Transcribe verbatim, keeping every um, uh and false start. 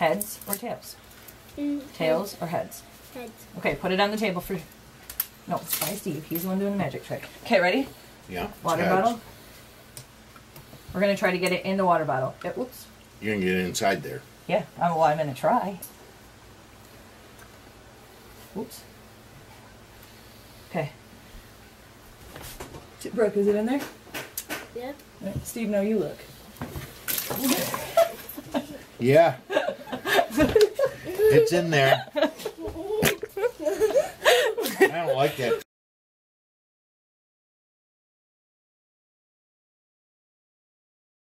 Heads or tails? Mm, Tails or heads? Heads. Okay, put it on the table for... No, by Steve. He's the one doing the magic trick. Okay, ready? Yeah. Water heads. bottle. We're going to try to get it in the water bottle. Yeah, oops. You're going to get it inside there. Yeah, I'm, well, I'm going to try. Oops. Okay. Brooke, is it in there? Yeah. Right, Steve, now you look. Yeah. It's in there. I don't like that.